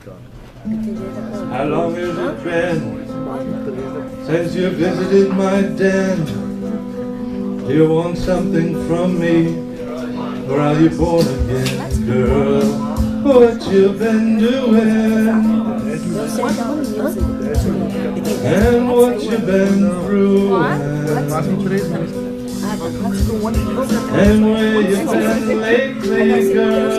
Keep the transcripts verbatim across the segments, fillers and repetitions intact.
How long has it been since you visited my den? Do you want something from me, or are you born again, girl? What you been doing, and what you been through, and where you been lately, girl?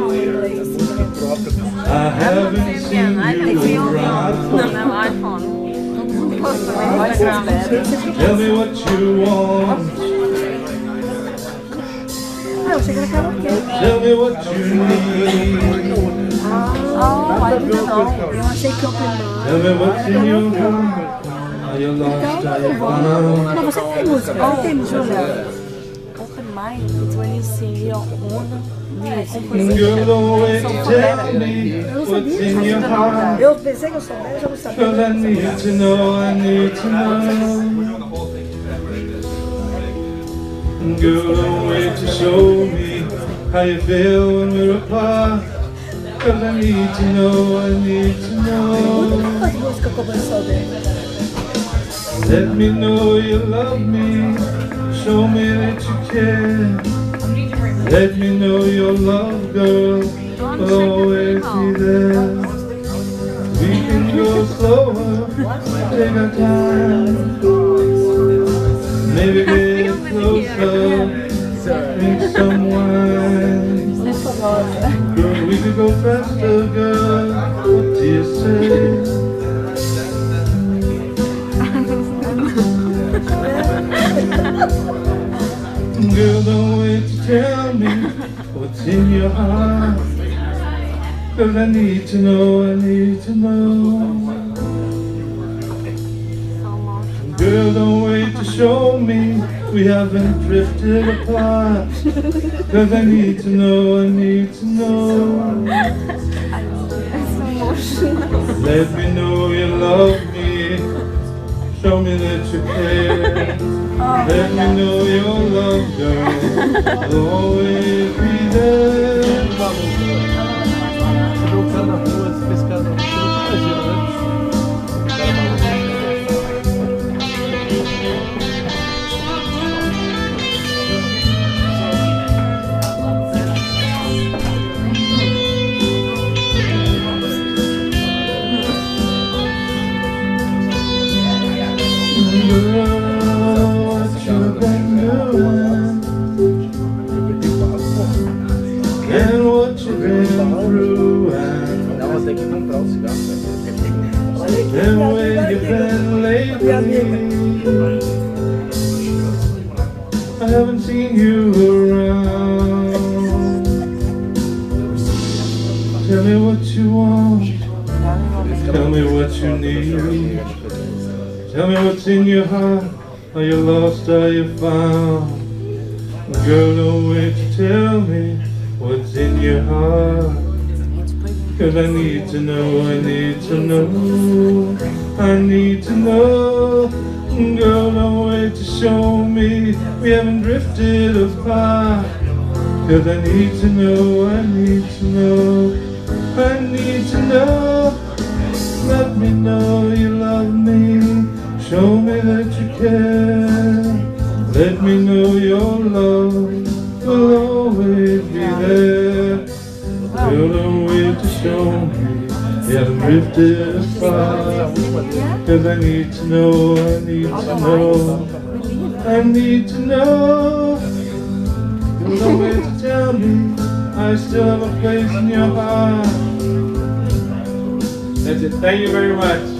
I haven't seen you around. Tell me what you want. Tell me what you need. Tell me what's in your heart. Are you lost? Are you found? Open mind, it's when you see your own music. Girl, don't wait to tell me what's in your heart. Cause I need to know, I need to know. Girl, don't wait to show me how you feel when we're apart. Cause I need to know, I need to know. Let me know you love me. Show me that you care. Let me know your love, girl, will always be there. We can go slower, take our time. Maybe get closer, drink some wine. Girl, we could go faster, girl, what do you say? Girl, don't wait to tell me what's in your heart. Cause I need to know, I need to know. Girl, don't wait to show me we haven't drifted apart. Cause I need to know, I need to know. Let me know you love me. Show me that you care. Let me know your love, girl, will always be there. And what you've been through, and, and where you've been lately. I haven't seen you around. Tell me what you want. Tell me what you need. Tell me what's in your heart. Are you lost? Are you found? Girl, don't wait to tell me what's in your heart. Cause I need to know, I need to know. I need to know. Girl, don't wait to show me we haven't drifted apart. Cause I need to know, I need to know. I need to know. Let me know you love me. Show me that you care. Let me know your love will always be there. Girl, don't wait to show me we haven't drifted apart. Cause I need to know, I need to know. I need to know. Girl, don't wait to tell me I still have a place in your heart. That's it. Thank you very much.